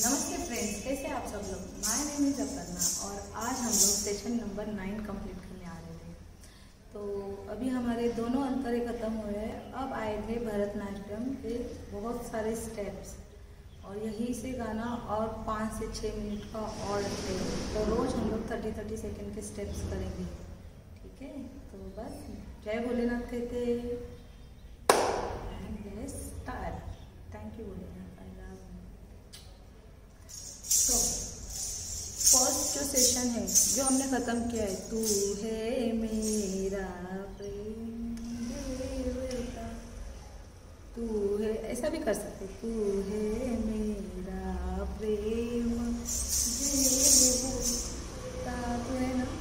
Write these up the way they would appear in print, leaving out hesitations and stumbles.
नमस्ते फ्रेंड्स, कैसे आप सब लोग। माय नेम इज अपर्णा और आज हम लोग सेशन नंबर 9 कंप्लीट करने आ रहे थे। तो अभी हमारे दोनों अंतरे खत्म हुए हैं। अब आए थे भरतनाट्यम के बहुत सारे स्टेप्स और यही से गाना और 5 से 6 मिनट का और थे। तो रोज़ हम लोग 30-30 सेकेंड के स्टेप्स करेंगे, ठीक है। तो बस जय भोलेनाथ कहते and let's start. Thank you Bholenath. तो फर्स्ट जो सेशन है जो हमने ख़त्म किया है, तू है मेरा प्रेम देवता, तू है, ऐसा भी कर सकते, तू है मेरा प्रेम देवता, तू है ना।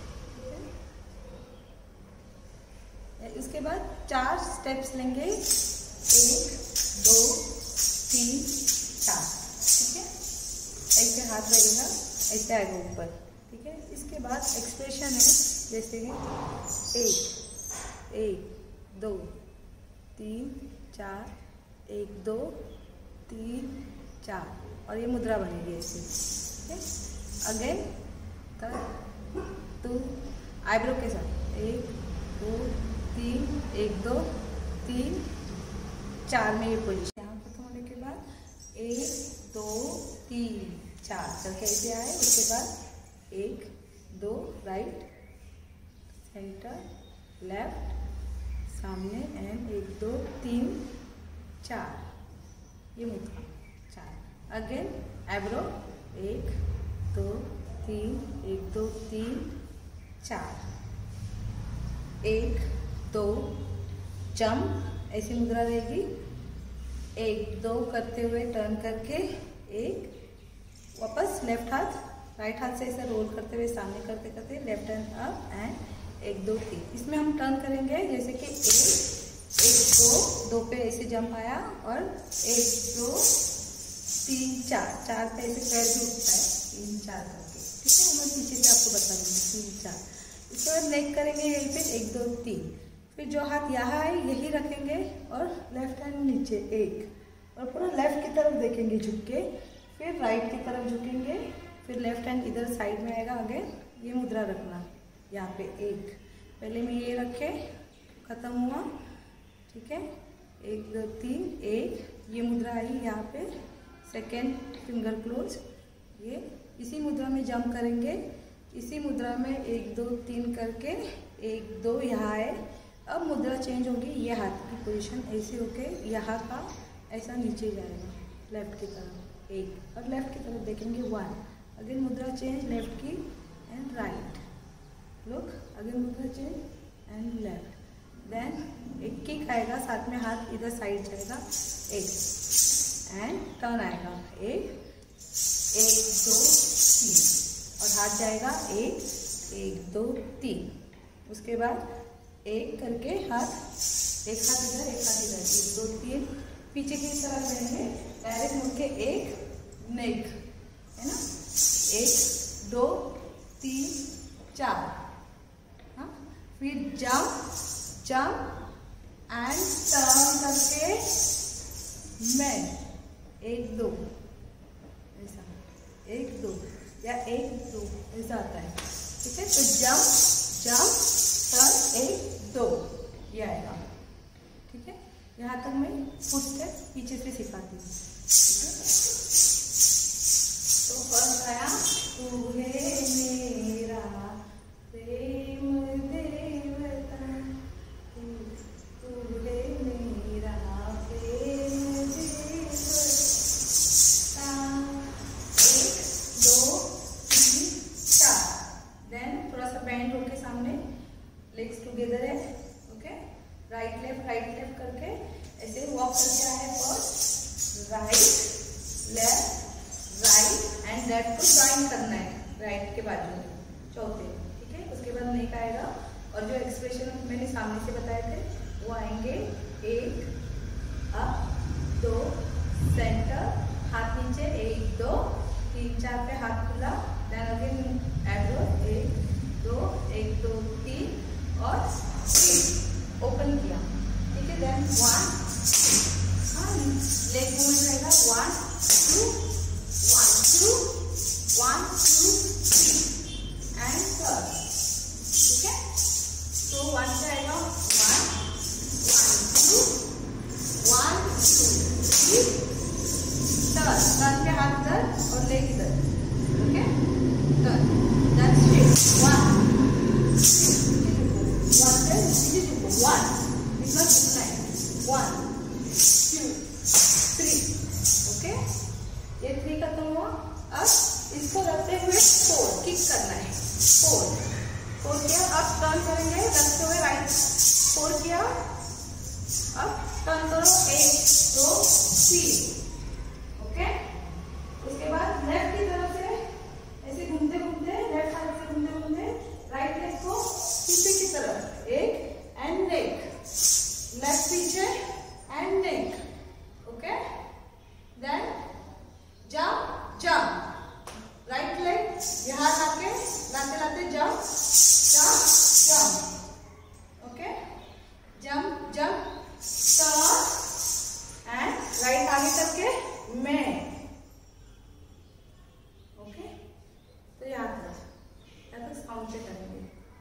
इसके बाद 4 स्टेप्स लेंगे, 1 2 3 4, ठीक है। ऐसे हाथ रहेगा, ऐसे आएगा ऊपर, ठीक है। इसके बाद एक्सप्रेशन है, जैसे 1 2 3 4, 1 2 3 4, और ये मुद्रा बनेगी ऐसे, ठीक है। अगेन तू आईब्रो के साथ 1 2 3, 1 2 3 4 में ये पोजीशन। यहाँ खत्म होने के बाद 1 2 3 4 करके ऐसे आए। उसके बाद 1 2 राइट, सेंटर, लेफ्ट, सामने एंड 1 2 3 4, ये मुद्रा 4। अगेन आईब्रो 1 2 3, 1 2 3 4, 1 2 जंप, ऐसी मुद्रा रहेगी। 1 2 करते हुए टर्न करके 1, वापस लेफ्ट हाथ, राइट हाथ से ऐसे रोल करते हुए सामने करते करते लेफ्ट हैंड अप एंड 1 2 3। इसमें हम टर्न करेंगे जैसे कि 1 2 पे ऐसे जंप आया और 1 2 3 4 पे ऐसे पैर भी उठता है, 3 4 करके, ठीक है। मैं पीछे से आपको बता दूंगी 3 4। इसके बाद नेक करेंगे यहीं पे 1 2 3। फिर जो हाथ यहाँ है यही रखेंगे और लेफ्ट हैंड नीचे 1, और पूरा लेफ्ट की तरफ देखेंगे झुक के। फिर राइट की तरफ झुकेंगे, फिर लेफ्ट हैंड इधर साइड में आएगा। आगे ये मुद्रा रखना यहाँ पे 1, पहले में ये रखे, खत्म हुआ, ठीक है। 1 2 3 1, ये मुद्रा आई यहाँ पे, सेकेंड फिंगर क्लोज। ये इसी मुद्रा में जंप करेंगे, इसी मुद्रा में 1 2 3 करके 1 2 यहाँ आए। अब मुद्रा चेंज होगी, ये हाथ की पोजीशन ऐसे होके यहाँ का ऐसा नीचे जाएगा लेफ्ट की तरफ 1, और लेफ्ट की तरफ देखेंगे 1। अगेन मुद्रा चेंज लेफ्ट की एंड राइट, लुक, अगेन मुद्रा चेंज एंड लेफ्ट। देन एक किक आएगा, साथ में हाथ इधर साइड जाएगा 1 एंड टर्न आएगा 1 2 3, और हाथ जाएगा 1 2 3। उसके बाद 1 करके हाथ, एक हाथ इधर एक हाथ इधर, 1 2 3, पीछे की तरफ रहेंगे, डायरेक्ट मुड़ के 1 नेक, है ना। 1 2 3 4, हाँ। फिर जंप एंड टर्न करके मैं 1 2, ऐसा 1 2 या 1 2 ऐसा आता है, ठीक है। तो जंप टर्न 1 2 ये आएगा, ठीक है। यहाँ तक मैं फुट स्टेप पीछे से सिखाती हूँ, ठीक है। तो फर्स्ट आया, तू है मेरा प्रेम देवता, तू है मेरा प्रेम देवता। 1 2 3 4। देन थोड़ा सा बैंड होके सामने, लेग्स टुगेदर है, ओके। राइट लेफ्ट करके ऐसे वॉक करके आए। First right left and left को ज्वाइन करना है राइट के बाजू में, चौथे, ठीक है। उसके बाद नेक आएगा, और जो एक्सप्रेशन मैंने सामने से बताए थे वो आएंगे 1 अप 2 सेंटर, हाथ नीचे 1 2 3 4 पे हाथ खुला, देन अगेन एब्रो 1 2 1 2 3 और 3 ओपन किया, ठीक है। देन 1 लेग मूवमेंट रहेगा 1 2 1 टर्न के हाथ इधर और लेग इधर, ओके, टर्न, देन स्ट्रेट, 1 से झुको, 1 इतना झुकना है, 1 2 3, ओके, ये 3 खत्म हुआ। अब इसको रखते हुए 4 किक करना है, 4 किया, अब टर्न करेंगे रखते हुए राइट, 4 किया, अब टर्न करो 1 2 3, ओके। उसके बाद लेफ्ट की तरफ से ऐसे घूमते घूमते, लेफ्ट साइड से घूमते घूमते राइट लेग को पीछे की तरफ, एक एंड नेक, लेफ्ट पीछे and neck, okay, then jump jump, right leg यहाँ लाके लाते लाते jump jump jump, okay, jump jump, turn and right आगे करके मैं, ओके। तो याद रख साउंड से करेंगे,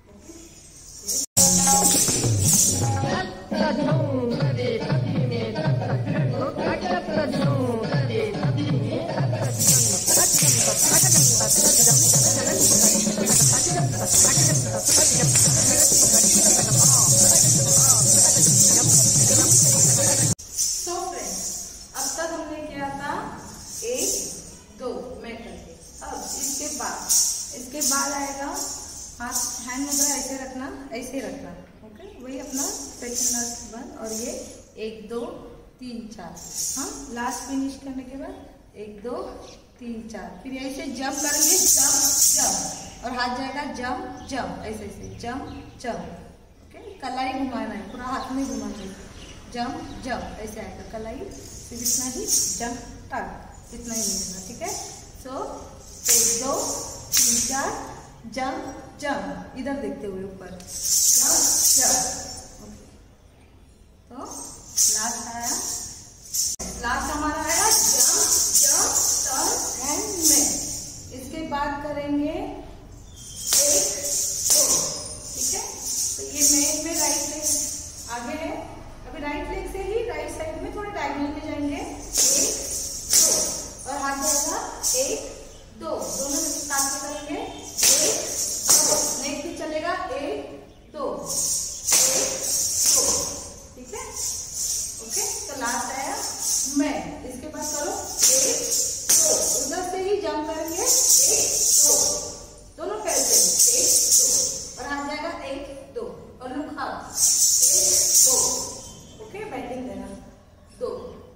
इसके बाद आएगा हाथ, हैंड मुद्रा ऐसे रखना, ऐसे रखना, ओके, वही अपना सेकंड लास्ट वन, और ये 1 2 3 4, हाँ, लास्ट फिनिश करने के बाद 1 2 3 4, फिर ऐसे जंप करेंगे, जंप जंप, और हाथ जाएगा जंप जंप, ऐसे ऐसे जंप जंप, ओके, कलाई घुमाना है, पूरा हाथ में घुमाना है, जंप जंप ऐसे आएगा, कलाई सिर्फ इतना ही, जंप टर्न इतना ही मिलेगा, ठीक है। सो 1 2 3 4 जंप जंप, इधर देखते हुए ऊपर जंप जंप, ओके। तो लास्ट आया, लास्ट हमारा आया जंप जंप टर्न एंड मैं। इसके बाद करेंगे 1 2, ठीक है। तो ये मैं में राइट लेग आगे है, अभी राइट लेग से ही राइट साइड में थोड़े डायगोनल में जाएंगे, 1 2, और हाथ जाएगा 1 2, दोनों साथ में करेंगे, 1 2, नेक्स्ट भी चलेगा 1 2 1 2, ठीक है, ओके। तो लास्ट आया मैं, इसके बाद करो 1 2, उधर से ही जंप करेंगे, 1 2, दोनों पैर से 1 2, और हाथ जाएगा 1 2, और लुक हाथ 1 2, ओके, बैटिंग देना 2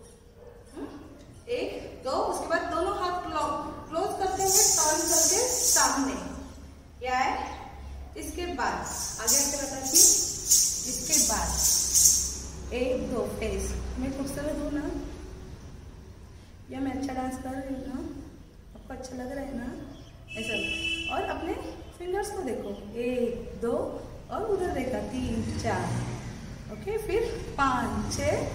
1 2, उसके बाद दोनों हाथ क्लोज करते हुए टर्न करके सामने, क्या है। इसके बाद आगे आपको बताती, इसके बाद 1 2 फेस, मैं खूबसूरत हूँ ना, या मैं अच्छा डांस कर रही हूँ ना, आपको अच्छा लग रहा है ना, ऐसा। और अपने फिंगर्स को देखो, 1 2, और उधर देखा 3 4, ओके, फिर 5 6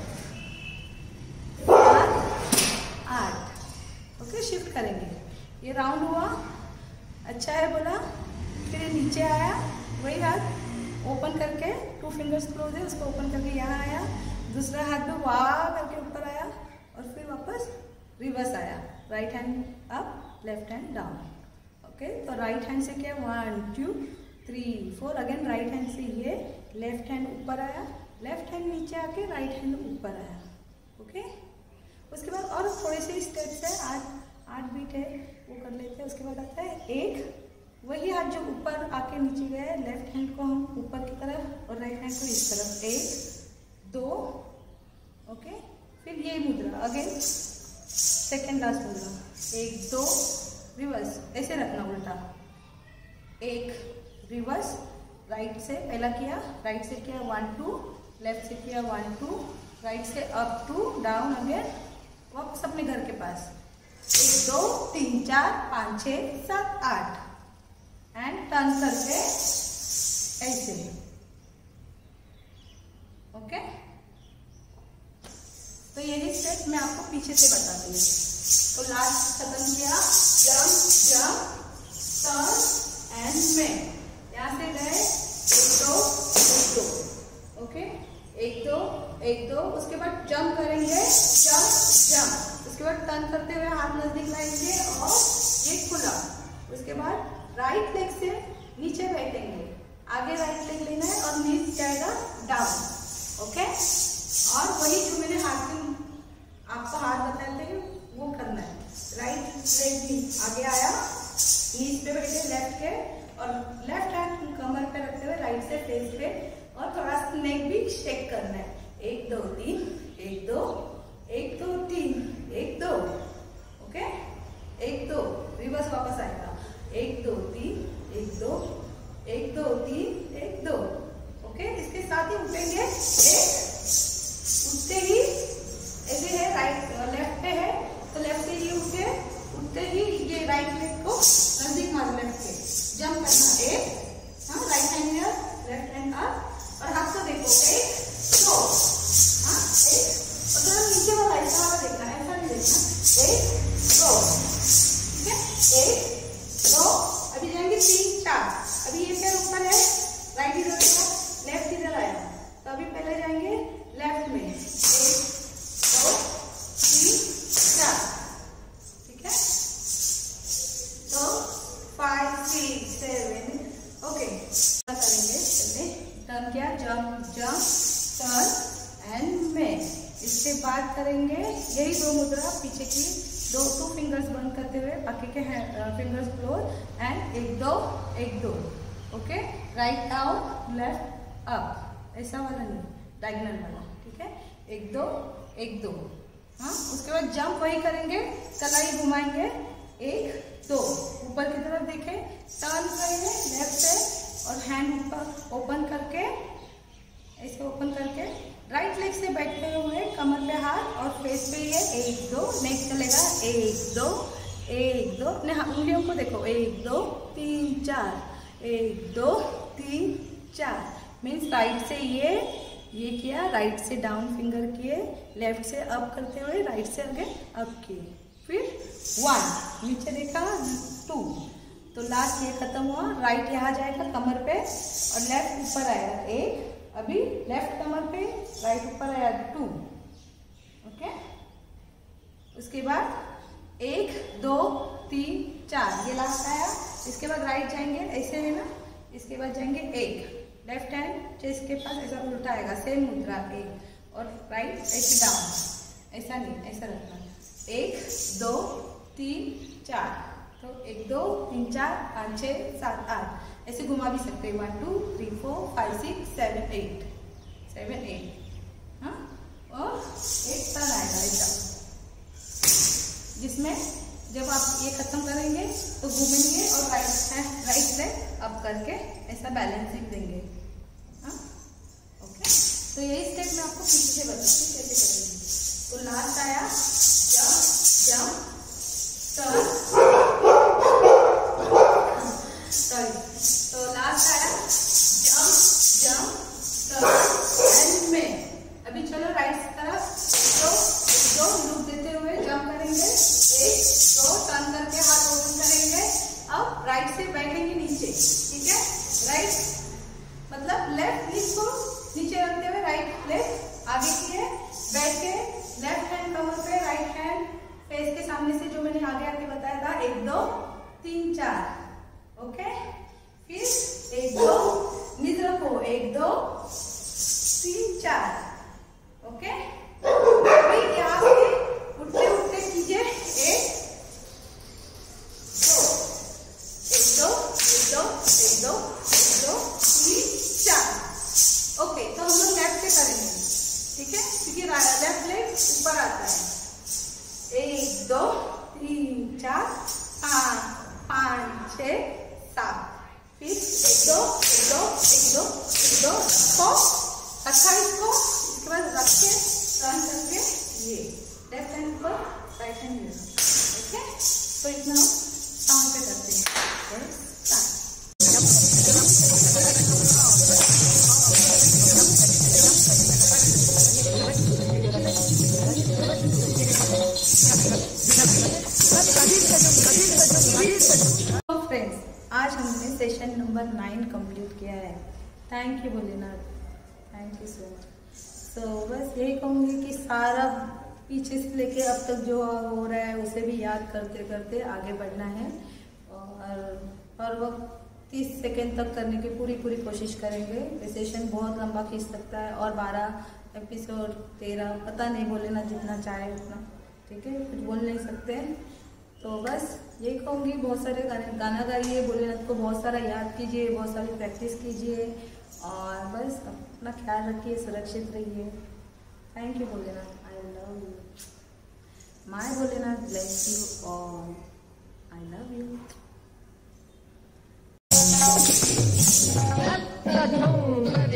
7 8, ओके, शिफ्ट करेंगे, ये राउंड हुआ, अच्छा है बोला, फिर ये नीचे आया, वही हाथ ओपन करके 2 फिंगर्स क्लोज है, उसको ओपन करके यहाँ आया, दूसरा हाथ भी वाह करके ऊपर आया, और फिर वापस रिवर्स आया, right hand up left hand down, okay. तो राइट हैंड से क्या 1 2 3 4, अगेन राइट हैंड से ये लेफ्ट हैंड ऊपर आया, लेफ्ट हैंड नीचे आके राइट हैंड ऊपर आया, ओके। उसके बाद और थोड़े से स्टेप्स है, 8 बीट है, वो कर लेते हैं। उसके बाद आता है एक, वही हाथ जो ऊपर आके नीचे गया है, लेफ्ट हैंड को हम ऊपर की तरफ और राइट हैंड को इस तरफ, 1 2, ओके। फिर ये मुद्रा अगेन, सेकेंड लास्ट मुद्रा, 1 2, रिवर्स ऐसे रखना, उल्टा 1 रिवर्स, राइट से पहला किया, राइट से किया 1 2, लेफ्ट से किया 1 2, राइट से अप 2 डाउन, अगेन वापस अपने घर के पास, 1 2 3 4 5 6 7 8, एंड टर्न करके ऐसे, ओके। तो यही स्टेप मैं आपको पीछे से बताती हूँ। तो लास्ट खत्म किया, जंप जंप टर्न एंड मैं, यहाँ से गए 1 2 1 2, ओके, 1 2 1 2, उसके बाद जंप करेंगे, जंप जंप, उसके बाद टर्न करते हुए हाथ नजदीक लाएंगे और ये खुला। उसके बाद राइट लेग से नीचे बैठेंगे, आगे राइट लेग लेना है और नीचे जाएगा डाउन। ओके, और वही जो मैंने आपको हाथ बताते हैं वो करना है। राइट लेग भी आगे आया, नीज पे बैठे लेफ्ट के, और लेफ्ट हैंड कमर पे रखते हुए राइट से फेस पे, और थोड़ा सा नेक भी शेक करना है। 1 2 3, 1 2, 1 2 3, 1 2। ओके, 1 2, रिवर्स वापस आएगा। 1 2 3, 1 2, 1 2 3, 1 2। ओके, इसके साथ ही उठेंगे, एक उठते ही ऐसे है, राइट लेफ्ट पे है तो लेफ्ट से ये उठते ही ये राइट लेग को नजदीक मारो, लेफ्ट के जंप करना। एक, हाँ, right hand here, left hand up, और हाथ को देखो। 1 2, हाँ, 1, और थोड़ा नीचे वाला ऐसा वाला देखना, ऐसा नहीं देखना। 1 2, ठीक है, 1 2। अभी जाएंगे 3 4। अभी ये पैर ऊपर है, राइट इधर आया, लेफ्ट इधर आया, तो अभी पहले जाएंगे लेफ्ट में। 1 2 3 4, ठीक है, तो 5 6 7। ओके, करेंगे पहले टर्न किया, जंप जंप टर्न एंड में। इसके बाद करेंगे यही 2 मुद्रा, पीछे की 2 फिंगर्स बंद करते हुए, बाकी के fingers floor, and 1 2 1 2। Okay, right down left up, ऐसा वाला नहीं, डायगोनल वाला, ठीक है। 1 2 1 2, हाँ। उसके बाद जंप वही करेंगे, कलाई घुमाएंगे, 1 2, ऊपर की तरफ देखें, टर्न करेंगे लेफ्ट से, और हैंड ऊपर ओपन करके, ऐसे ओपन करके राइट लेग से बैठते हुए कमर पे हाथ और फेस पे ये 1 2, नेक चलेगा 1 2 1 2। अपने उंगलियों को देखो, 1 2 3 4, 1 2 3 4। मीन्स राइट से ये किया, राइट से डाउन फिंगर किए, लेफ्ट से अप करते हुए राइट से आगे अप किए, फिर 1 नीचे देखा, 2, तो लास्ट ये खत्म हुआ। राइट यहाँ जाएगा कमर पे और लेफ्ट ऊपर आएगा 1, अभी लेफ्ट कमर पे, राइट ऊपर आया 2। ओके, उसके बाद 1 2 3 4, ये लास्ट आया। इसके बाद राइट जाएंगे, ऐसे है ना, इसके बाद जाएंगे 1, लेफ्ट हैंड चेस्ट के पास ऐसा उल्टा आएगा, सेम मुद्रा 1, और राइट ऐसे डाउन, ऐसा नहीं, ऐसा रखना। 1 2 3 4, तो 1 2 3 4 5 6 7 8, ऐसे घुमा भी सकते हैं। 1 2 3 4 5 6 7 8, 7 8, हाँ। और एक टर्न आएगा एकदम, जिसमें जब आप ये खत्म करेंगे तो घूमेंगे और राइट लेग अप करके ऐसा बैलेंसिंग देंगे, हाँ। ओके, तो यही स्टेप मैं आपको पीछे से बताती हूँ कैसे करेंगे। तो लास्ट आया जंप जंप टर्न, सॉरी, तो लास्ट आया जंप जंप टर्न एंड में। अभी चलो राइट तरफ, दो लूप देते हुए जंप करेंगे, 1 2, टर्न करके हाथ ओपन करेंगे। अब राइट से बैठेंगे नीचे, ठीक है। राइट मतलब लेफ्ट नीज को नीचे रखते हुए राइट लेग आगे किए, बैठ के लेफ्ट हैंड कमर पे, राइट हैंड फेस के सामने से, जो मैंने आगे आके बताया था, 1 2 3 4। ओके, फिर 1 2 नीज रखो, 1 2 3 4। ओके, अभी यहाँ से उठते उठते कीजिए, 1 2 1 2 1 2 1 2 1 2 3 4। ओके, तो हम लोग लेफ्ट से करेंगे, ठीक है, क्योंकि लेफ्ट लेग ऊपर आता है। 1 2 3 4 5 6 7, फिर 1 2 1 2 1 2 1 2 को रखा, इसको इसके बाद रख के टर्न करके ये लेफ्ट हैंड पर, राइट हैंड में। ओके, तो इतना हम साउंड पे करते हैं। तो फ्रेंड्स, आज हमने सेशन नंबर 9 कंप्लीट किया है। Thank you Bholenath, thank you so much. तो बस यही कहूँगी कि सारा पीछे से लेके अब तक जो हो रहा है उसे भी याद करते करते आगे बढ़ना है। और हर वक्त 30 सेकेंड तक करने की पूरी कोशिश करेंगे। ये सेशन बहुत लंबा खींच सकता है और 12 एपिसोड 13 पता नहीं, बोले ना जितना चाहे उतना, ठीक है, कुछ बोल नहीं सकते। तो बस यही कहूँगी, बहुत सारे गाना गाइए, भोलेनाथ को बहुत सारा याद कीजिए, बहुत सारी प्रैक्टिस कीजिए और बस अपना ख्याल रखिए, सुरक्षित रहिए। Thank you Bholenath, I love you. My Bholenath bless you all, I love you.